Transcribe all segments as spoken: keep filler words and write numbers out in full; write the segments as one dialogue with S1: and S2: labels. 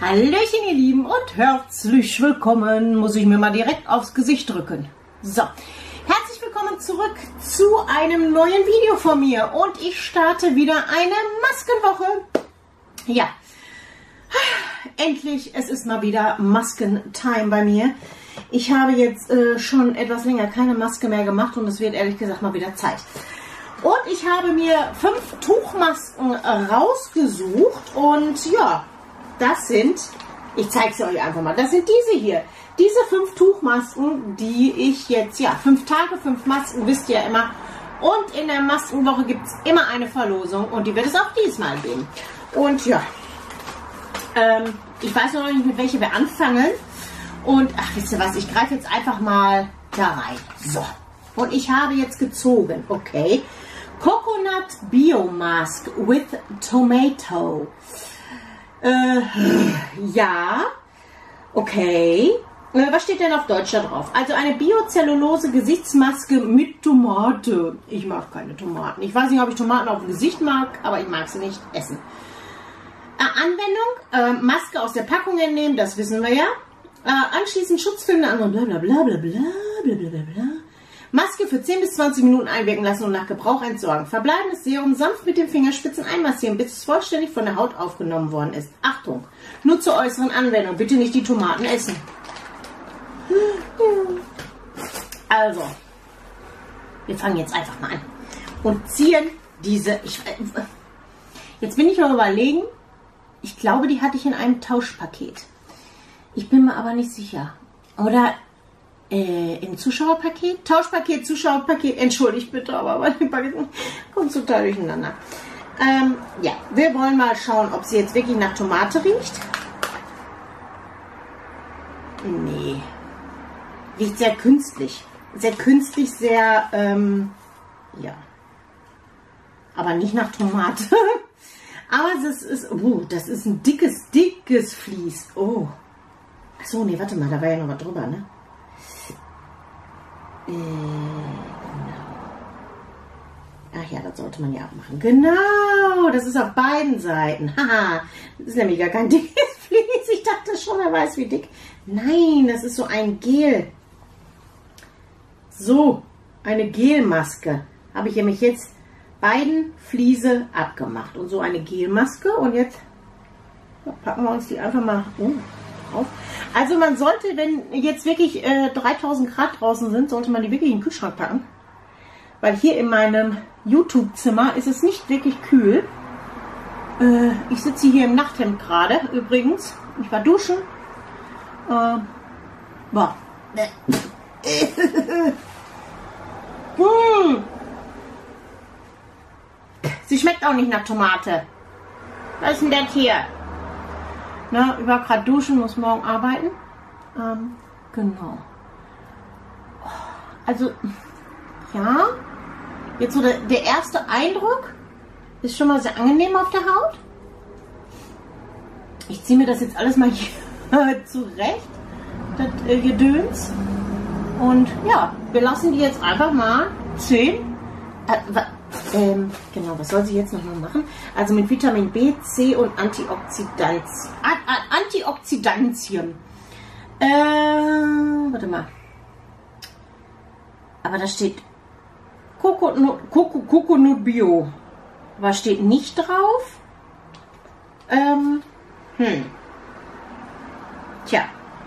S1: Hallöchen ihr Lieben und herzlich willkommen, muss ich mir mal direkt aufs Gesicht drücken. So, herzlich willkommen zurück zu einem neuen Video von mir und ich starte wieder eine Maskenwoche. Ja, endlich, es ist mal wieder Maskentime bei mir. Ich habe jetzt äh, schon etwas länger keine Maske mehr gemacht und es wird ehrlich gesagt mal wieder Zeit. Und ich habe mir fünf Tuchmasken rausgesucht und ja, das sind, ich zeige es euch einfach mal, das sind diese hier. Diese fünf Tuchmasken, die ich jetzt, ja, fünf Tage, fünf Masken, wisst ihr ja immer. Und in der Maskenwoche gibt es immer eine Verlosung und die wird es auch diesmal geben. Und ja, ähm, ich weiß noch nicht, mit welcher wir anfangen. Und ach, wisst ihr was, ich greife jetzt einfach mal da rein. So, und ich habe jetzt gezogen, okay. Coconut Bio Mask with Tomato. Äh, ja, okay. Äh, was steht denn auf Deutsch da drauf? Also eine Biozellulose Gesichtsmaske mit Tomate. Ich mag keine Tomaten. Ich weiß nicht, ob ich Tomaten auf dem Gesicht mag, aber ich mag sie nicht essen. Äh, Anwendung, äh, Maske aus der Packung entnehmen, das wissen wir ja. Äh, anschließend schutzfilmende andere bla bla bla bla bla bla bla bla bla. Maske für zehn bis zwanzig Minuten einwirken lassen und nach Gebrauch entsorgen. Verbleibendes Serum sanft mit den Fingerspitzen einmassieren, bis es vollständig von der Haut aufgenommen worden ist. Achtung, nur zur äußeren Anwendung. Bitte nicht die Tomaten essen. Also, wir fangen jetzt einfach mal an und ziehen diese... Ich, jetzt bin ich mal überlegen, ich glaube, die hatte ich in einem Tauschpaket. Ich bin mir aber nicht sicher. Oder... Äh, im Zuschauerpaket? Tauschpaket, Zuschauerpaket, entschuldigt bitte, aber meine Pakete kommt total durcheinander. Ähm, ja, wir wollen mal schauen, ob sie jetzt wirklich nach Tomate riecht. Nee. Riecht sehr künstlich. Sehr künstlich, sehr, ähm, ja. Aber nicht nach Tomate. Aber das ist, uh, das ist ein dickes, dickes Vlies. Oh. Achso, nee, warte mal, da war ja noch was drüber, ne? Äh, genau. Ach ja, das sollte man ja auch machen. Genau, das ist auf beiden Seiten. Haha, das ist nämlich gar kein dickes Vlies. Ich dachte schon, er weiß wie dick. Nein, das ist so ein Gel. So, eine Gelmaske. Habe ich nämlich jetzt beiden Fliese abgemacht. Und so eine Gelmaske. Und jetzt ja, packen wir uns die einfach mal um. Auf. Also man sollte, wenn jetzt wirklich äh, dreitausend Grad draußen sind, sollte man die wirklich in den Kühlschrank packen. Weil hier in meinem YouTube-Zimmer ist es nicht wirklich kühl. Äh, ich sitze hier im Nachthemd gerade, übrigens. Ich war duschen. Äh, boah. hm. Sie schmeckt auch nicht nach Tomate. Was ist denn das hier? Na, ich war gerade duschen, muss morgen arbeiten. Ähm, genau. Also, ja. Jetzt so der, der erste Eindruck ist schon mal sehr angenehm auf der Haut. Ich ziehe mir das jetzt alles mal hier zurecht. Das äh, Gedöns. Und ja, wir lassen die jetzt einfach mal zehn. Äh, Ähm, genau, was soll sie jetzt nochmal machen? Also mit Vitamin B, C und Antioxidantien. Antioxidantien. Ähm, warte mal. Aber da steht Coconut, Coconut Bio. Was steht nicht drauf? Ähm, hm. Tja.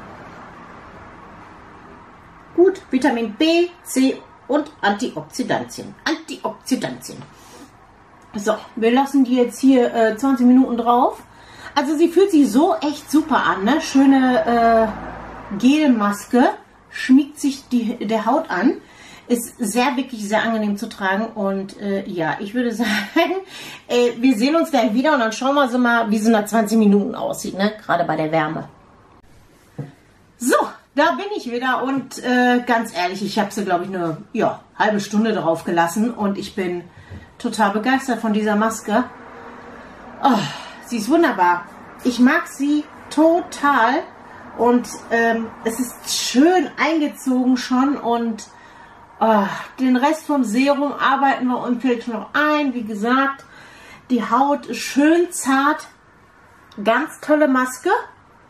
S1: Gut, Vitamin B, C und Antioxidantien. Antioxidantien. So, wir lassen die jetzt hier äh, zwanzig Minuten drauf. Also sie fühlt sich so echt super an, ne? Schöne äh, Gelmaske, schmiegt sich die, der Haut an. Ist sehr, wirklich sehr angenehm zu tragen. Und äh, ja, ich würde sagen, äh, wir sehen uns gleich wieder und dann schauen wir so mal, wie sie nach zwanzig Minuten aussieht, ne? Gerade bei der Wärme. So. Da bin ich wieder und äh, ganz ehrlich, ich habe sie, glaube ich, eine ja, halbe Stunde drauf gelassen und ich bin total begeistert von dieser Maske. Oh, sie ist wunderbar. Ich mag sie total und ähm, es ist schön eingezogen schon und oh, den Rest vom Serum arbeiten wir uns jetzt noch ein. Wie gesagt, die Haut ist schön zart, ganz tolle Maske.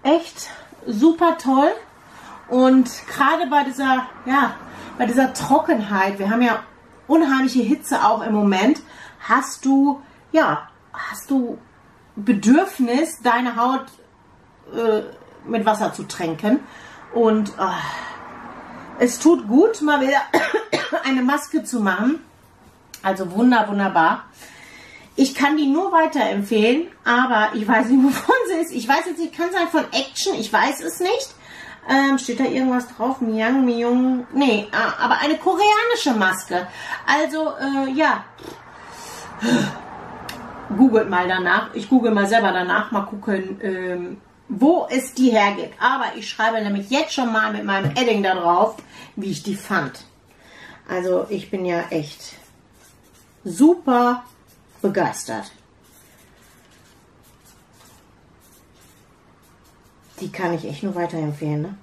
S1: echt super toll. Und gerade bei dieser, ja, bei dieser Trockenheit, wir haben ja unheimliche Hitze auch im Moment, hast du, ja, hast du Bedürfnis, deine Haut äh, mit Wasser zu tränken. Und äh, es tut gut, mal wieder eine Maske zu machen. Also wunder, wunderbar. Ich kann die nur weiterempfehlen, aber ich weiß nicht, wovon sie ist. Ich weiß jetzt nicht, kann sein von Action, ich weiß es nicht. Ähm, steht da irgendwas drauf? Miang, Miung? Nee, aber eine koreanische Maske. Also, äh, ja. Googelt mal danach. Ich google mal selber danach. Mal gucken, ähm, wo es die hergibt. Aber ich schreibe nämlich jetzt schon mal mit meinem Edding da drauf, wie ich die fand. Also, ich bin ja echt super begeistert. Die kann ich echt nur weiterempfehlen, ne?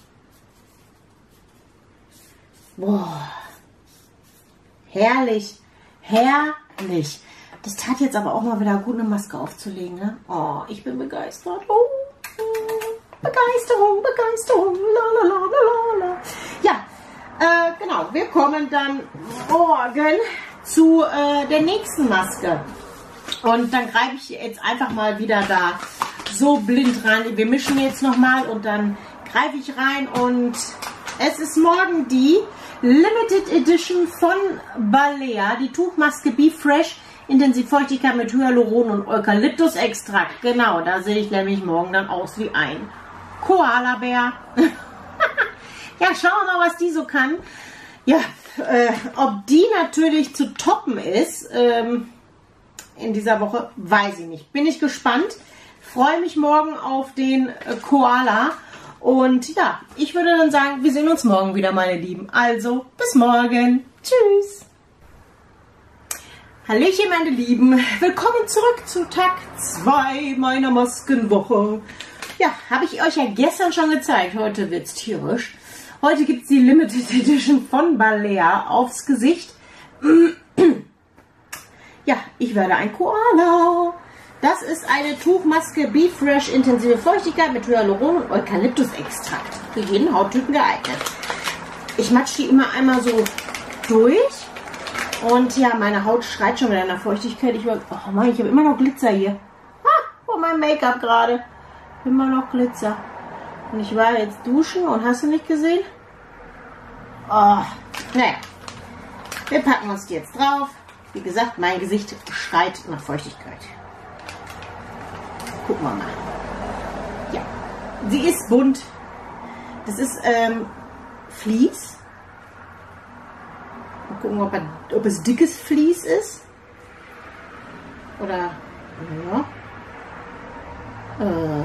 S1: Boah. Herrlich. Herrlich. Das tat jetzt aber auch mal wieder gut, eine Maske aufzulegen, ne? Oh, ich bin begeistert. Oh, Begeisterung, Begeisterung. Lalalala. Ja, äh, genau. Wir kommen dann morgen zu äh, der nächsten Maske. Und dann greife ich jetzt einfach mal wieder da so blind rein. Wir mischen jetzt nochmal und dann greife ich rein und es ist morgen die Limited Edition von Balea, die Tuchmaske Be Fresh Intensivfeuchtigkeit mit Hyaluron und Eukalyptusextrakt. Genau, da sehe ich nämlich morgen dann aus wie ein Koalabär. Ja, schauen wir mal, was die so kann. Ja, äh, ob die natürlich zu toppen ist ähm, in dieser Woche, weiß ich nicht. Bin ich gespannt. Freue mich morgen auf den äh, Koala. Und ja, ich würde dann sagen, wir sehen uns morgen wieder, meine Lieben. Also, bis morgen. Tschüss. Hallöchen, meine Lieben. Willkommen zurück zu Tag zwei meiner Maskenwoche. Ja, habe ich euch ja gestern schon gezeigt. Heute wird es tierisch. Heute gibt es die Limited Edition von Balea aufs Gesicht. Ja, ich werde ein Koala. Das ist eine Tuchmaske Be Fresh intensive Feuchtigkeit mit Hyaluron und Eukalyptusextrakt. Für jeden Hauttypen geeignet. Ich matsche die immer einmal so durch. Und ja, meine Haut schreit schon wieder nach Feuchtigkeit. Ich, oh Mann, ich habe immer noch Glitzer hier. Ah, vor meinem Make-up gerade. Immer noch Glitzer. Und ich war jetzt duschen und hast du nicht gesehen? Oh, naja. Wir packen uns die jetzt drauf. Wie gesagt, mein Gesicht schreit nach Feuchtigkeit. Gucken wir mal. Ja, sie ist bunt. Das ist ähm, Vlies. Mal gucken, ob, er, ob es dickes Vlies ist. Oder, ja. Äh.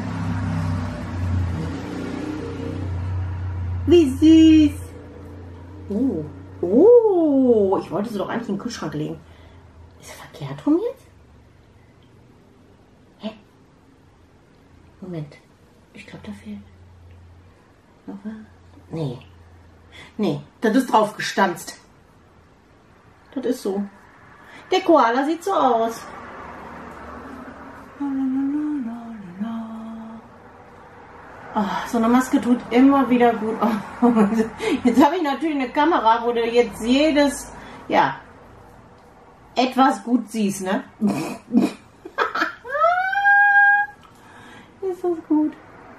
S1: Wie süß. Oh. Oh. Ich wollte sie doch eigentlich in den Kühlschrank legen. Ist er verkehrt rum jetzt? Hä? Moment. Ich glaube, da fehlt. Noch was? Nee. Nee, das ist drauf gestanzt. Das ist so. Der Koala sieht so aus. Oh, so eine Maske tut immer wieder gut. Oh, jetzt habe ich natürlich eine Kamera, wo du jetzt jedes, ja, etwas gut siehst, ne? Ist das gut.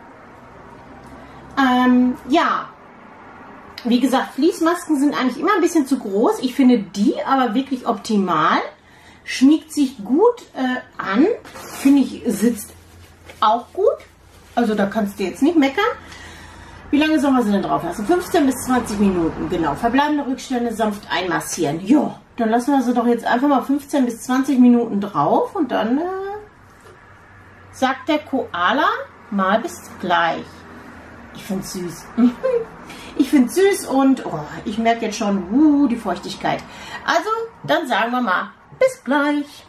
S1: Ähm, ja. Wie gesagt, Fließmasken sind eigentlich immer ein bisschen zu groß. Ich finde die aber wirklich optimal. Schmiegt sich gut äh, an. Finde ich, sitzt auch gut. Also da kannst du jetzt nicht meckern. Wie lange sollen wir sie denn drauf lassen? fünfzehn bis zwanzig Minuten, genau. Verbleibende Rückstände sanft einmassieren. Jo, dann lassen wir sie doch jetzt einfach mal fünfzehn bis zwanzig Minuten drauf. Und dann äh, sagt der Koala mal bis gleich. Ich finde es süß. Ich finde es süß und oh, ich merke jetzt schon uh, die Feuchtigkeit. Also, dann sagen wir mal bis gleich.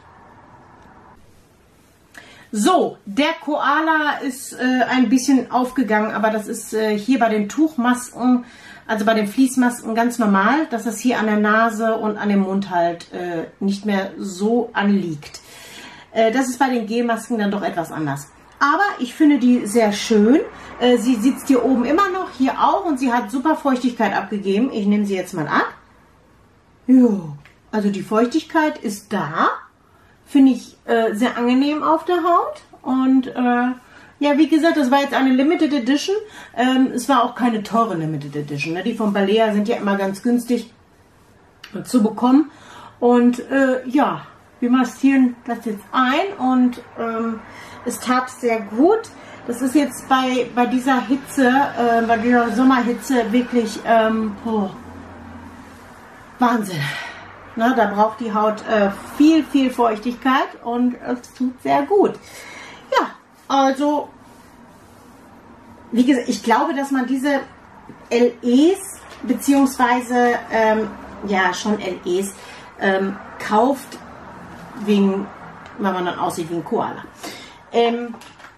S1: So, der Koala ist äh, ein bisschen aufgegangen, aber das ist äh, hier bei den Tuchmasken, also bei den Fließmasken ganz normal, dass das hier an der Nase und an dem Mund halt äh, nicht mehr so anliegt. Äh, das ist bei den Gelmasken dann doch etwas anders. Aber ich finde die sehr schön. Äh, sie sitzt hier oben immer noch, hier auch. Und sie hat super Feuchtigkeit abgegeben. Ich nehme sie jetzt mal ab. Jo, also die Feuchtigkeit ist da. Finde ich äh, sehr angenehm auf der Haut. Und äh, ja, wie gesagt, das war jetzt eine Limited Edition. Ähm, es war auch keine teure Limited Edition. Ne? Die von Balea sind ja immer ganz günstig zu bekommen. Und äh, ja, wir maskieren das jetzt ein und ähm, es tat sehr gut. Das ist jetzt bei, bei dieser Hitze, äh, bei dieser Sommerhitze wirklich ähm, oh, Wahnsinn. Na, da braucht die Haut äh, viel, viel Feuchtigkeit und es tut sehr gut. Ja, also, wie gesagt, ich glaube, dass man diese L Es, beziehungsweise, ähm, ja, schon L Es, ähm, kauft, wegen, weil man dann aussieht wie ein Koala. Ähm,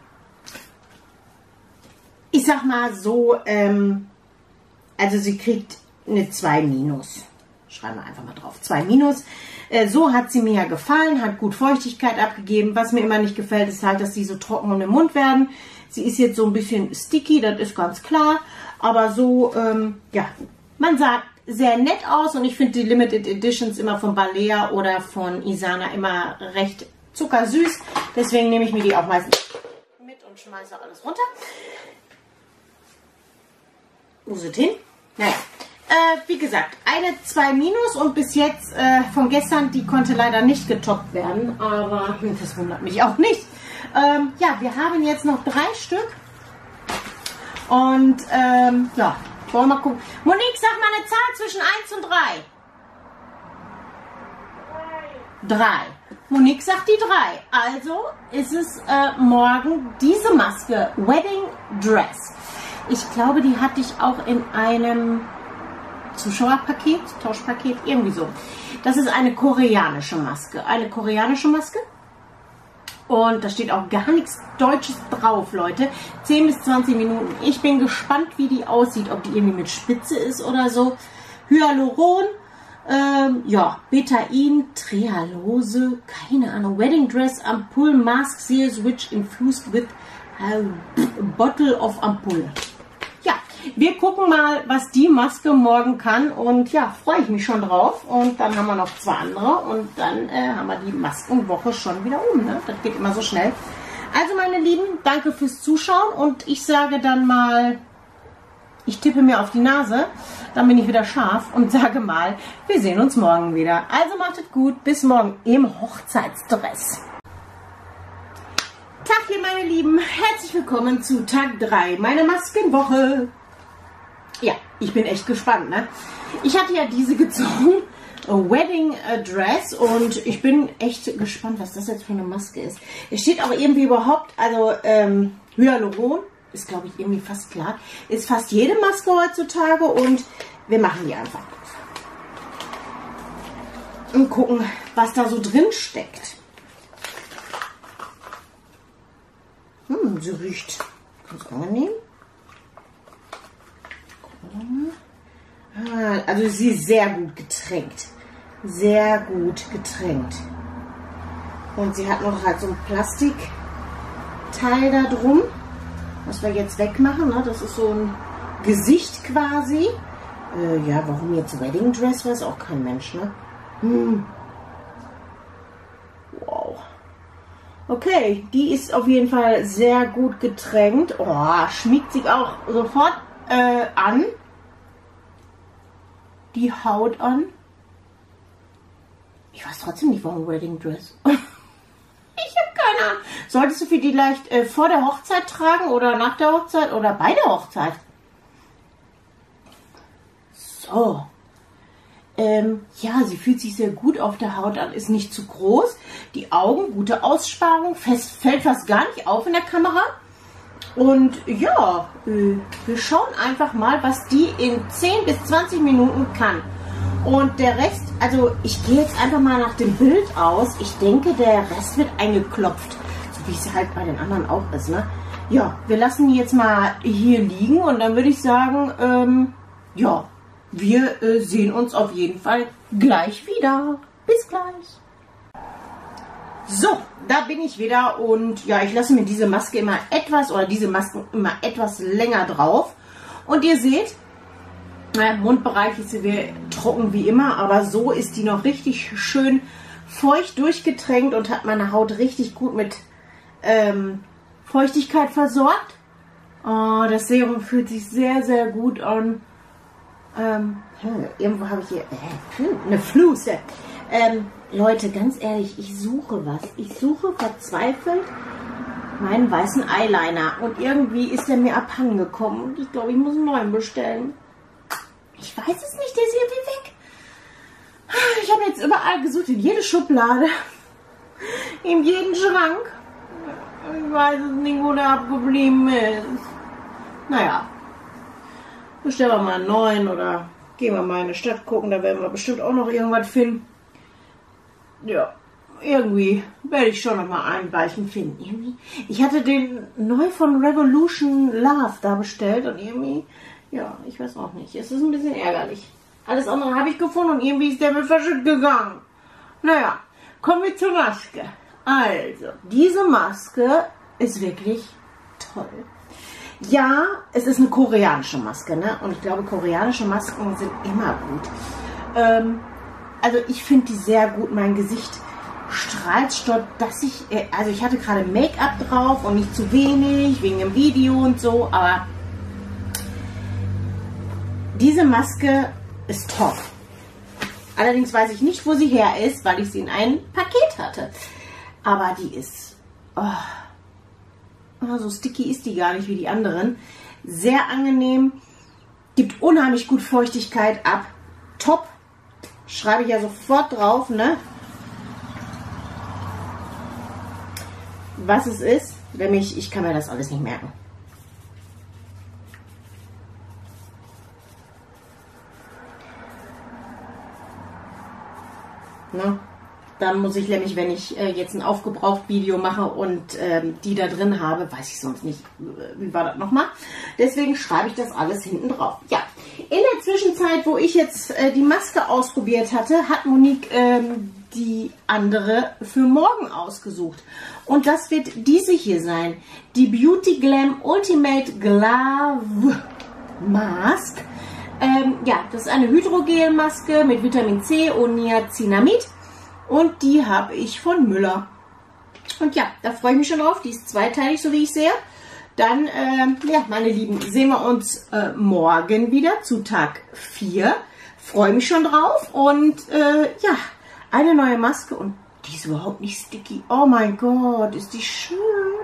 S1: ich sag mal so, ähm, also sie kriegt eine zwei minus. Schreiben wir einfach mal drauf. zwei minus. Äh, so hat sie mir ja gefallen, hat gut Feuchtigkeit abgegeben. Was mir immer nicht gefällt, ist halt, dass sie so trocken um den Mund werden. Sie ist jetzt so ein bisschen sticky, das ist ganz klar. Aber so, ähm, ja, man sagt sehr nett aus und ich finde die Limited Editions immer von Balea oder von Isana immer recht zuckersüß. Deswegen nehme ich mir die auch meistens mit und schmeiße alles runter. Wo sind hin? Naja, äh, wie gesagt, eine zwei minus und bis jetzt äh, von gestern, die konnte leider nicht getoppt werden, aber das wundert mich auch nicht. Ähm, ja, wir haben jetzt noch drei Stück und ähm, ja, wollen wir mal gucken. Monique, sag mal eine Zahl zwischen eins und drei. drei. Monique sagt die drei. Also ist es äh, morgen diese Maske, Wedding Dress. Ich glaube, die hatte ich auch in einem Zuschauerpaket, Tauschpaket, irgendwie so. Das ist eine koreanische Maske. Eine koreanische Maske. Und da steht auch gar nichts Deutsches drauf, Leute. zehn bis zwanzig Minuten. Ich bin gespannt, wie die aussieht. Ob die irgendwie mit Spitze ist oder so. Hyaluron. Ähm, ja, Betain, Trehalose, keine Ahnung. Wedding Dress, Ampulle, Mask Seals, which infused with a bottle of Ampulle. Ja, wir gucken mal, was die Maske morgen kann und ja, freue ich mich schon drauf. Und dann haben wir noch zwei andere und dann äh, haben wir die Maskenwoche schon wieder um. Ne? Das geht immer so schnell. Also meine Lieben, danke fürs Zuschauen und ich sage dann mal, ich tippe mir auf die Nase, dann bin ich wieder scharf und sage mal, wir sehen uns morgen wieder. Also macht es gut, bis morgen im Hochzeitsdress. Tag hier meine Lieben, herzlich willkommen zu Tag drei meiner Maskenwoche. Ja, ich bin echt gespannt, ne? Ich hatte ja diese gezogen, Wedding Dress, und ich bin echt gespannt, was das jetzt für eine Maske ist. Es steht auch irgendwie überhaupt, also ähm, Hyaluron, ist glaube ich irgendwie fast klar, ist fast jede Maske heutzutage und wir machen die einfach und gucken, was da so drin steckt. Hm, sie riecht ganz angenehm. Ah, also sie ist sehr gut getränkt. Sehr gut getränkt. Und sie hat noch halt so ein Plastikteil da drum, was wir jetzt wegmachen. Ne? Das ist so ein Gesicht quasi. Äh, ja, warum jetzt Wedding Dress, weiß auch kein Mensch, ne? Hm. Wow. Okay, die ist auf jeden Fall sehr gut getränkt. Oh, schmiegt sich auch sofort äh, an. Die Haut an. Ich weiß trotzdem nicht, warum Wedding Dress. Ich habe keine Ahnung. Solltest du vielleicht äh, vor der Hochzeit tragen oder nach der Hochzeit oder bei der Hochzeit? So. Ähm, ja, sie fühlt sich sehr gut auf der Haut an, ist nicht zu groß. Die Augen, gute Aussparung, fest, fällt fast gar nicht auf in der Kamera. Und ja, äh, wir schauen einfach mal, was die in zehn bis zwanzig Minuten kann. Und der Rest, also ich gehe jetzt einfach mal nach dem Bild aus. Ich denke, der Rest wird eingeklopft, so wie es halt bei den anderen auch ist, ne? Ja, wir lassen die jetzt mal hier liegen und dann würde ich sagen, ähm, ja, wir äh, sehen uns auf jeden Fall gleich wieder. Bis gleich. So, da bin ich wieder und ja, ich lasse mir diese Maske immer etwas oder diese Masken immer etwas länger drauf. Und ihr seht, der Mundbereich ist hier trocken wie immer, aber so ist die noch richtig schön feucht durchgetränkt und hat meine Haut richtig gut mit ähm, Feuchtigkeit versorgt. Oh, das Serum fühlt sich sehr, sehr gut an. Ähm, irgendwo habe ich hier äh, eine Fluse. Ähm, Leute, ganz ehrlich, ich suche was. Ich suche verzweifelt meinen weißen Eyeliner. Und irgendwie ist der mir abhanden gekommen. Und ich glaube, ich muss einen neuen bestellen. Ich weiß es nicht, der ist irgendwie weg. Ich habe jetzt überall gesucht, in jede Schublade. In jeden Schrank. Ich weiß es nicht, wo der abgeblieben ist. Naja. Bestellen wir mal einen neuen oder gehen wir mal in die Stadt gucken. Da werden wir bestimmt auch noch irgendwas finden. Ja, irgendwie werde ich schon noch mal einen weichen finden. Irgendwie. Ich hatte den neu von Revolution Love da bestellt und irgendwie, ja, ich weiß auch nicht. Es ist ein bisschen ärgerlich. Alles andere habe ich gefunden und irgendwie ist der mir verschütt gegangen. Naja, kommen wir zur Maske. Also, diese Maske ist wirklich toll. Ja, es ist eine koreanische Maske, ne? Und ich glaube, koreanische Masken sind immer gut. Ähm, Also ich finde die sehr gut. Mein Gesicht strahlt statt, dass ich, also ich hatte gerade Make-up drauf und nicht zu wenig, wegen dem Video und so, aber diese Maske ist top. Allerdings weiß ich nicht, wo sie her ist, weil ich sie in einem Paket hatte. Aber die ist, oh, so sticky ist die gar nicht wie die anderen. Sehr angenehm, gibt unheimlich gut Feuchtigkeit ab, top. Schreibe ich ja sofort drauf, ne? Was es ist, nämlich ich kann mir das alles nicht merken. Ne? Dann muss ich nämlich, wenn ich äh, jetzt ein Aufgebraucht-Video mache und ähm, die da drin habe, weiß ich sonst nicht, wie war das nochmal. Deswegen schreibe ich das alles hinten drauf. Ja, in der Zwischenzeit, wo ich jetzt äh, die Maske ausprobiert hatte, hat Monique ähm, die andere für morgen ausgesucht. Und das wird diese hier sein. Die Beauty Glam Ultimate Glove Mask. Ähm, ja, das ist eine Hydrogel-Maske mit Vitamin C und Niacinamid. Und die habe ich von Müller. Und ja, da freue ich mich schon drauf. Die ist zweiteilig, so wie ich sehe. Dann, ähm, ja, meine Lieben, sehen wir uns äh, morgen wieder zu Tag vier. Freue mich schon drauf. Und äh, ja, eine neue Maske. Und die ist überhaupt nicht sticky. Oh mein Gott, ist die schön.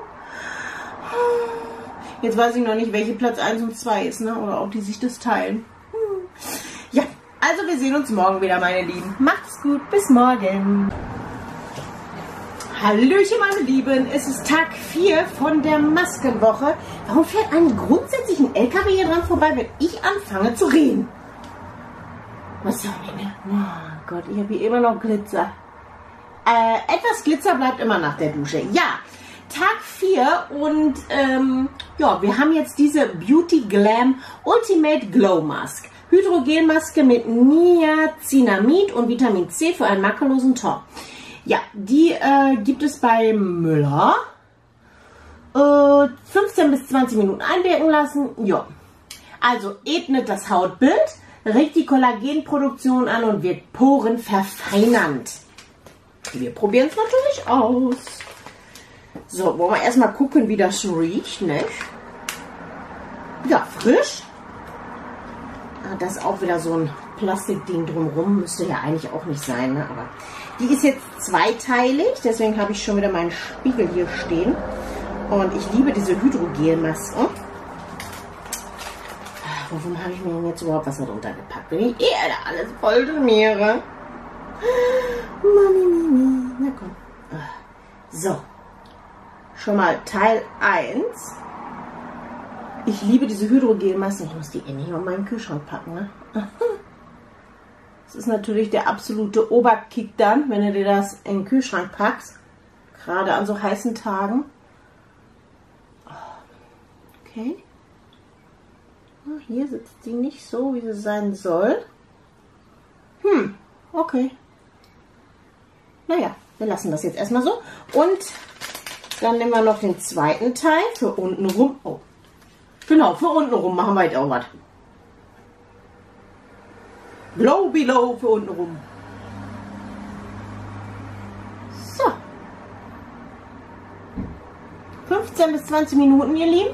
S1: Jetzt weiß ich noch nicht, welche Platz eins und zwei ist, ne? Oder ob die sich das teilen. Hm. Ja. Also wir sehen uns morgen wieder, meine Lieben. Macht's gut, bis morgen. Hallöchen, meine Lieben. Es ist Tag vier von der Maskenwoche. Warum fährt ein grundsätzlich ein L K W hier dran vorbei, wenn ich anfange zu reden? Was soll ich denn? Oh Gott, ich habe hier immer noch Glitzer. Äh, etwas Glitzer bleibt immer nach der Dusche. Ja, Tag vier und ähm, ja, wir haben jetzt diese Beauty Glam Ultimate Glow Mask. Hydrogelmaske mit Niacinamid und Vitamin C für einen makellosen Ton. Ja, die äh, gibt es bei Müller. Äh, fünfzehn bis zwanzig Minuten einwirken lassen. Ja. Also ebnet das Hautbild, regt die Kollagenproduktion an und wirkt Poren verfeinernd. Wir probieren es natürlich aus. So, wollen wir erstmal gucken, wie das riecht, ne? Ja, frisch. Das ist auch wieder so ein Plastikding drumherum. Müsste ja eigentlich auch nicht sein, ne? Aber die ist jetzt zweiteilig. Deswegen habe ich schon wieder meinen Spiegel hier stehen. Und ich liebe diese Hydrogelmaske. Warum habe ich mir denn jetzt überhaupt was darunter gepackt? Wenn ich eh alles voll schmiere. Mami, Mimi. Na komm. So. Schon mal Teil eins. Ich liebe diese Hydrogelmaske. Ich muss die eh nicht in meinen Kühlschrank packen. Ne? Das ist natürlich der absolute Oberkick dann, wenn du dir das in den Kühlschrank packst. Gerade an so heißen Tagen. Okay. Hier sitzt sie nicht so, wie sie sein soll. Hm, okay. Naja, wir lassen das jetzt erstmal so. Und dann nehmen wir noch den zweiten Teil für unten rum. Oh, genau, für unten rum machen wir jetzt auch was. Blow below für unten rum. So. fünfzehn bis zwanzig Minuten, ihr Lieben.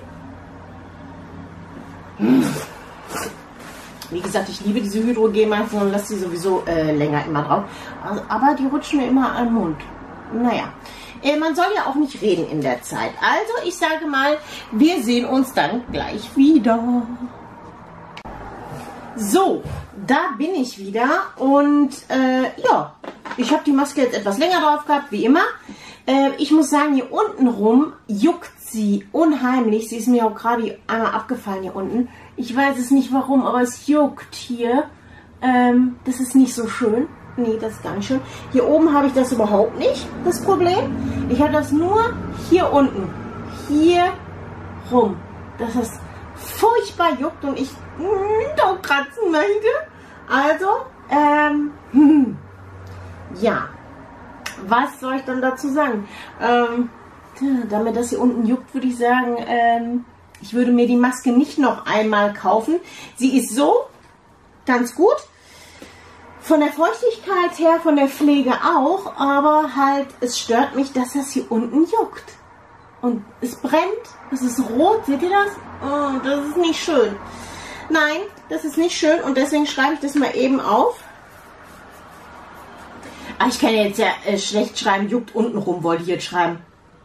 S1: Wie gesagt, ich liebe diese Hydrogenmasken und lasse die sowieso äh, länger immer drauf. Also, aber die rutschen mir immer am Mund. Naja, äh, man soll ja auch nicht reden in der Zeit. Also ich sage mal, wir sehen uns dann gleich wieder. So, da bin ich wieder und äh, ja, ich habe die Maske jetzt etwas länger drauf gehabt, wie immer. Äh, ich muss sagen, hier unten rum juckt sie unheimlich. Sie ist mir auch gerade einmal abgefallen hier unten. Ich weiß es nicht warum, aber es juckt hier. Ähm, das ist nicht so schön. Nee, das ist gar nicht schön. Hier oben habe ich das überhaupt nicht, das Problem. Ich habe das nur hier unten. Hier rum. Dass das furchtbar juckt und ich doch kratzen möchte. Also, ähm, hm, ja. Was soll ich dann dazu sagen? Ähm, damit das hier unten juckt, würde ich sagen, ähm, ich würde mir die Maske nicht noch einmal kaufen. Sie ist so ganz gut. Von der Feuchtigkeit her, von der Pflege auch, aber halt, es stört mich, dass das hier unten juckt. Und es brennt, es ist rot, seht ihr das? Oh, das ist nicht schön. Nein, das ist nicht schön und deswegen schreibe ich das mal eben auf. Ah, ich kann jetzt ja äh, schlecht schreiben, juckt unten rum, wollte ich jetzt schreiben.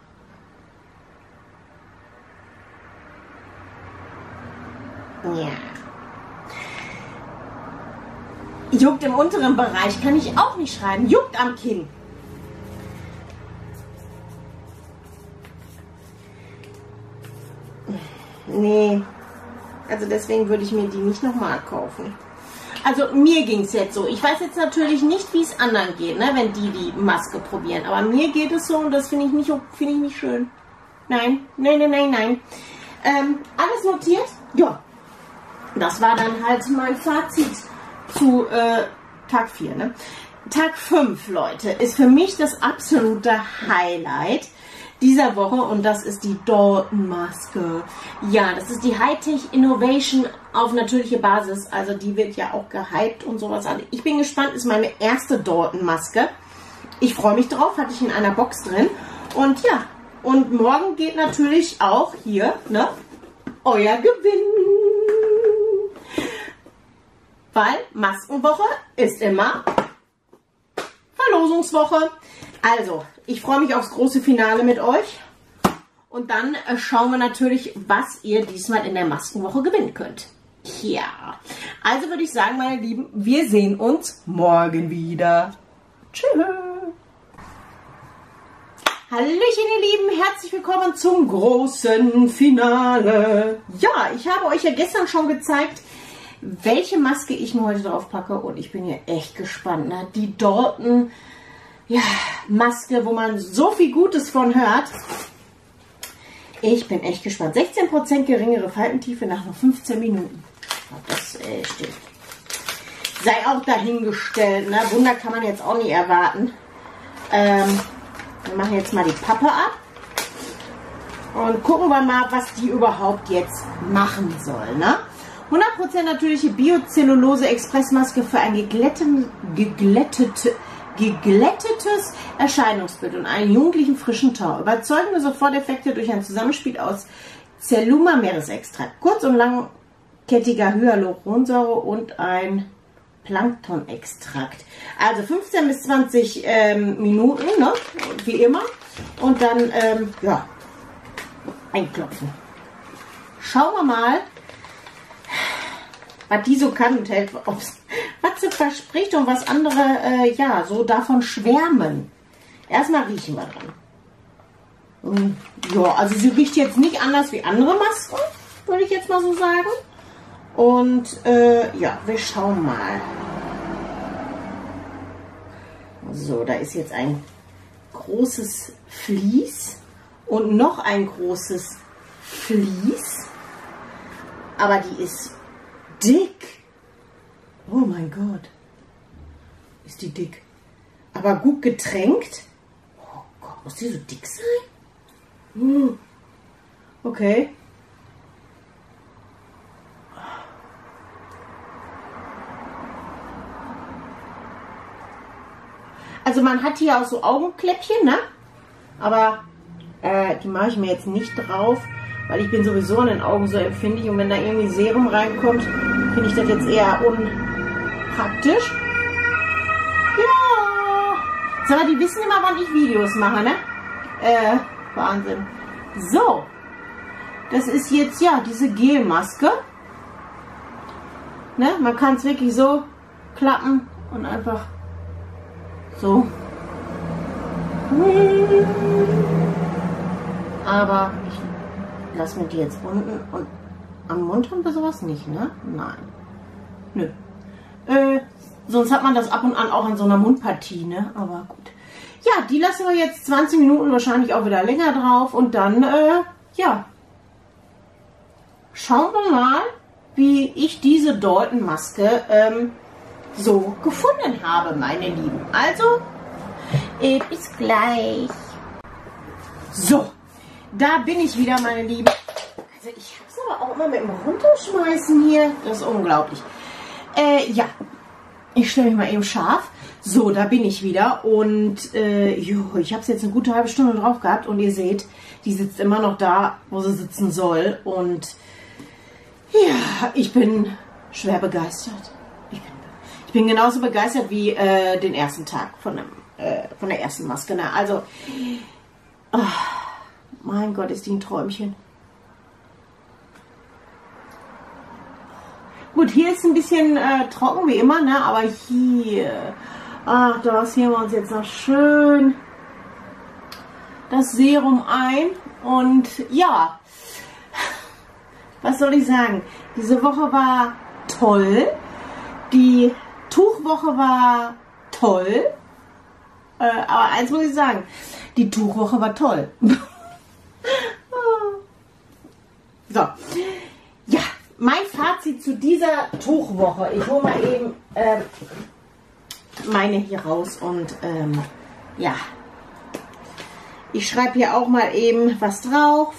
S1: Ja. Juckt im unteren Bereich kann ich auch nicht schreiben. Juckt am Kinn. Nee. Also deswegen würde ich mir die nicht nochmal kaufen. Also mir ging es jetzt so. Ich weiß jetzt natürlich nicht, wie es anderen geht, ne, wenn die die Maske probieren. Aber mir geht es so und das finde ich nicht, finde ich nicht schön. Nein, nein, nein, nein, nein. Ähm, alles notiert? Ja. Das war dann halt mein Fazit zu äh, Tag vier. Ne? Tag fünf, Leute, ist für mich das absolute Highlight dieser Woche und das ist die Dalton-Maske. Ja, das ist die Hightech Innovation auf natürliche Basis. Also die wird ja auch gehypt und sowas. Also ich bin gespannt, ist meine erste Dalton-Maske. Ich freue mich drauf, hatte ich in einer Box drin. Und ja, und morgen geht natürlich auch hier, ne, euer Gewinn. Weil Maskenwoche ist immer Verlosungswoche. Also, ich freue mich aufs große Finale mit euch. Und dann äh, schauen wir natürlich, was ihr diesmal in der Maskenwoche gewinnen könnt. Ja, also würde ich sagen, meine Lieben, wir sehen uns morgen wieder. Tschüss. Hallöchen, ihr Lieben, herzlich willkommen zum großen Finale. Ja, ich habe euch ja gestern schon gezeigt, welche Maske ich mir heute drauf packe und ich bin hier echt gespannt. Ne? Die Dalton, ja, Maske, wo man so viel Gutes von hört. Ich bin echt gespannt. sechzehn Prozent geringere Faltentiefe nach nur fünfzehn Minuten. Das äh, stimmt. Sei auch dahingestellt. Ne? Wunder kann man jetzt auch nicht erwarten. Ähm, wir machen jetzt mal die Pappe ab. Und gucken wir mal, was die überhaupt jetzt machen soll. Ne? hundert Prozent natürliche Biocellulose-Expressmaske für ein geglättete, geglättete, geglättetes Erscheinungsbild und einen jugendlichen frischen Ton. Überzeugende Soforteffekte durch ein Zusammenspiel aus Celluma-Meeresextrakt, kurz- und langkettiger Hyaluronsäure und ein Planktonextrakt. Also fünfzehn bis zwanzig ähm, Minuten, ne? Wie immer. Und dann, ähm, ja, einklopfen. Schauen wir mal, was die so kann und hält, was sie verspricht und was andere, äh, ja, so davon schwärmen. Erstmal riechen wir dran. Ja, also sie riecht jetzt nicht anders wie andere Masken, würde ich jetzt mal so sagen. Und, äh, ja, wir schauen mal. So, da ist jetzt ein großes Vlies und noch ein großes Vlies. Aber die ist dick. Oh mein Gott. Ist die dick. Aber gut getränkt. Muss die so dick sein? Hm. Okay. Also man hat hier auch so Augenkläppchen, ne? Aber äh, die mache ich mir jetzt nicht drauf, weil ich bin sowieso an den Augen so empfindlich und wenn da irgendwie Serum reinkommt, finde ich das jetzt eher unpraktisch. Ja! Sag mal, die wissen immer, wann ich Videos mache, ne? Äh, Wahnsinn. So. Das ist jetzt, ja, diese Gelmaske. Ne? Man kann es wirklich so klappen und einfach so. Aber ich lasse mir die jetzt unten und am Mund haben wir sowas nicht, ne? Nein. Nö. Äh, sonst hat man das ab und an auch an so einer Mundpartie, ne? Aber gut. Ja, die lassen wir jetzt zwanzig Minuten wahrscheinlich auch wieder länger drauf und dann, äh, ja. Schauen wir mal, wie ich diese Dalton-Maske ähm, so gefunden habe, meine Lieben. Also, äh, bis gleich. So, da bin ich wieder, meine Lieben. Also ich habe es aber auch immer mit dem Runterschmeißen hier. Das ist unglaublich. Äh, ja, ich stelle mich mal eben scharf. So, da bin ich wieder. Und äh, jo, ich habe es jetzt eine gute halbe Stunde drauf gehabt. Und ihr seht, die sitzt immer noch da, wo sie sitzen soll. Und ja, ich bin schwer begeistert. Ich bin, ich bin genauso begeistert wie äh, den ersten Tag von, dem, äh, von der ersten Maske. Ne? Also, oh, mein Gott, ist die ein Träumchen. Gut, hier ist ein bisschen äh, trocken wie immer, ne? Aber hier, ach, da rasieren wir uns jetzt noch schön das Serum ein. Und ja, was soll ich sagen? Diese Woche war toll. Die Tuchwoche war toll. Äh, aber eins muss ich sagen, die Tuchwoche war toll. So, ja, mein Fazit zu dieser Tuchwoche. Ich hole mal eben äh, meine hier raus und ähm, ja, ich schreibe hier auch mal eben was drauf.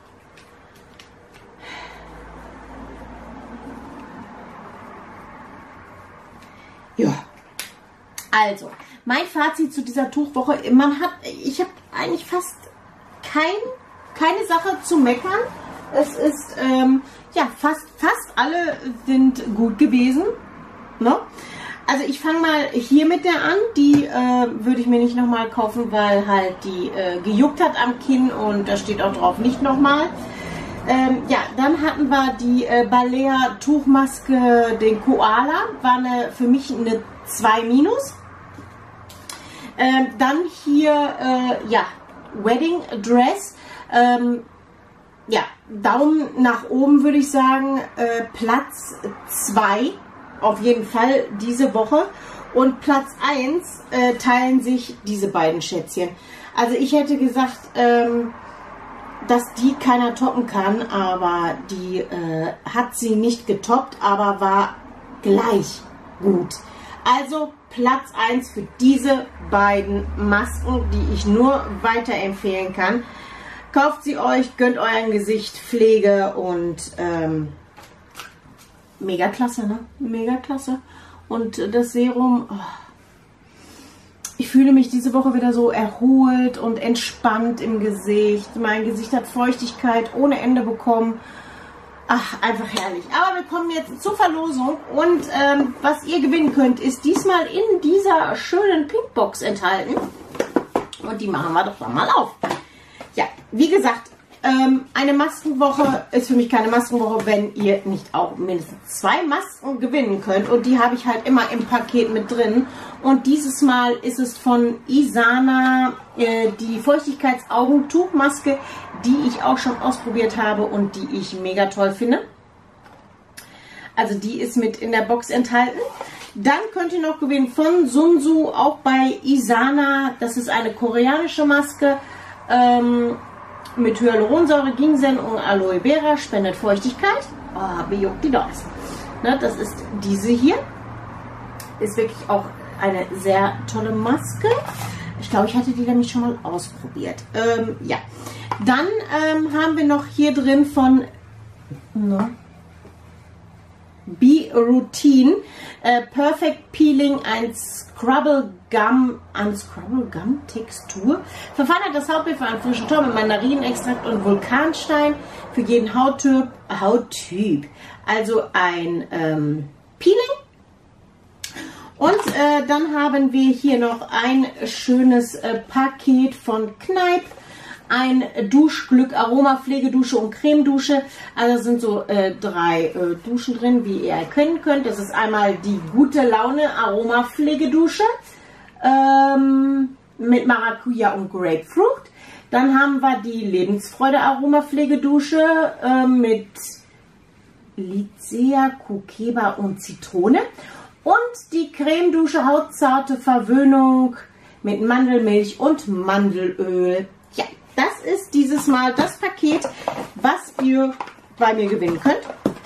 S1: Ja, also, mein Fazit zu dieser Tuchwoche, man hat, ich habe eigentlich fast kein, keine Sache zu meckern. Es ist, ähm, ja, fast, fast alle sind gut gewesen. Ne? Also ich fange mal hier mit der an, die äh, würde ich mir nicht nochmal kaufen, weil halt die äh, gejuckt hat am Kinn und da steht auch drauf, nicht nochmal. Ähm, ja, dann hatten wir die äh, Balea Tuchmaske, den Koala, war eine, für mich eine zwei minus. Ähm, dann hier, äh, ja, Wedding Dress, ähm, ja, Daumen nach oben würde ich sagen, äh, Platz zwei, auf jeden Fall diese Woche. Und Platz eins äh, teilen sich diese beiden Schätzchen. Also ich hätte gesagt, ähm, dass die keiner toppen kann, aber die äh, hat sie nicht getoppt, aber war gleich gut. Also Platz eins für diese beiden Masken, die ich nur weiterempfehlen kann. Kauft sie euch, gönnt euren Gesicht Pflege und ähm, mega klasse, ne? Mega klasse. Und das Serum, oh, ich fühle mich diese Woche wieder so erholt und entspannt im Gesicht. Mein Gesicht hat Feuchtigkeit ohne Ende bekommen. Ach, einfach herrlich. Aber wir kommen jetzt zur Verlosung. Und ähm, was ihr gewinnen könnt, ist diesmal in dieser schönen Pinkbox enthalten. Und die machen wir doch dann mal auf. Ja, wie gesagt, ähm, eine Maskenwoche ist für mich keine Maskenwoche, wenn ihr nicht auch mindestens zwei Masken gewinnen könnt. Und die habe ich halt immer im Paket mit drin. Und dieses Mal ist es von Isana äh, die Feuchtigkeitsaugentuchmaske, die ich auch schon ausprobiert habe und die ich mega toll finde. Also die ist mit in der Box enthalten. Dann könnt ihr noch gewinnen von Sunsu, auch bei Isana. Das ist eine koreanische Maske. Ähm, mit Hyaluronsäure, Ginseng und Aloe Vera, spendet Feuchtigkeit. Oh, bejuckt die Dots. Ne, das ist diese hier. Ist wirklich auch eine sehr tolle Maske. Ich glaube, ich hatte die nämlich schon mal ausprobiert. Ähm, ja. Dann ähm, haben wir noch hier drin von no, Be-Routine äh, Perfect Peeling, ein Scrubble Gum, ein Scrubble Gum Textur. Verfeinert das Hautbild für einen frischen Ton mit Mandarinenextrakt und Vulkanstein für jeden Hauttyp. Hauttyp. Also ein ähm, Peeling. Und äh, dann haben wir hier noch ein schönes äh, Paket von Kneipp. Ein Duschglück Aroma Pflegedusche und Cremedusche. Also sind so äh, drei äh, Duschen drin, wie ihr erkennen könnt. Das ist einmal die gute Laune Aroma Pflegedusche ähm, mit Maracuja und Grapefruit. Dann haben wir die Lebensfreude Aroma Pflegedusche äh, mit Lycea, Kukeba und Zitrone. Und die Cremedusche Hautzarte Verwöhnung mit Mandelmilch und Mandelöl. Ja, das ist dieses Mal das Paket, was ihr bei mir gewinnen könnt.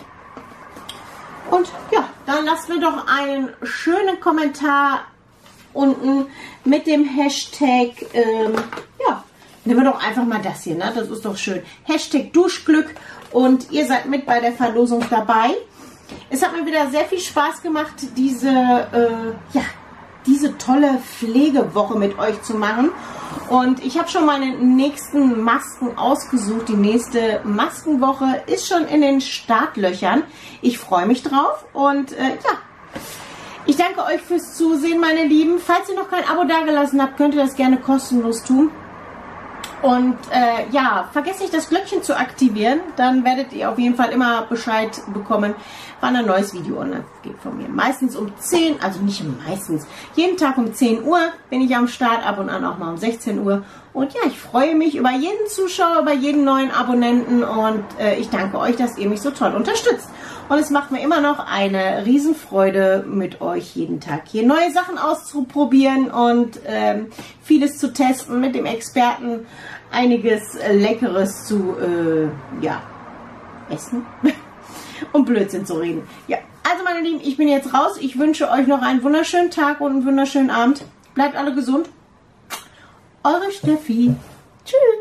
S1: Und ja, dann lasst mir doch einen schönen Kommentar unten mit dem Hashtag, ähm, ja, nehmen wir doch einfach mal das hier, ne? Das ist doch schön. Hashtag Duschglück und ihr seid mit bei der Verlosung dabei. Es hat mir wieder sehr viel Spaß gemacht, diese, äh, ja, diese tolle Pflegewoche mit euch zu machen. Und ich habe schon meine nächsten Masken ausgesucht. Die nächste Maskenwoche ist schon in den Startlöchern. Ich freue mich drauf und äh, ja, ich danke euch fürs Zusehen, meine Lieben. Falls ihr noch kein Abo dagelassen habt, könnt ihr das gerne kostenlos tun. Und äh, ja, vergesst nicht das Glöckchen zu aktivieren, dann werdet ihr auf jeden Fall immer Bescheid bekommen, wann ein neues Video online geht von mir. Meistens um zehn, also nicht meistens, jeden Tag um zehn Uhr bin ich am Start, ab und an auch mal um sechzehn Uhr. Und ja, ich freue mich über jeden Zuschauer, über jeden neuen Abonnenten und äh, ich danke euch, dass ihr mich so toll unterstützt. Und es macht mir immer noch eine Riesenfreude, mit euch jeden Tag hier neue Sachen auszuprobieren und ähm, vieles zu testen, mit dem Experten einiges Leckeres zu äh, ja, essen und Blödsinn zu reden. Ja, also meine Lieben, ich bin jetzt raus. Ich wünsche euch noch einen wunderschönen Tag und einen wunderschönen Abend. Bleibt alle gesund. Eure Steffi. Tschüss.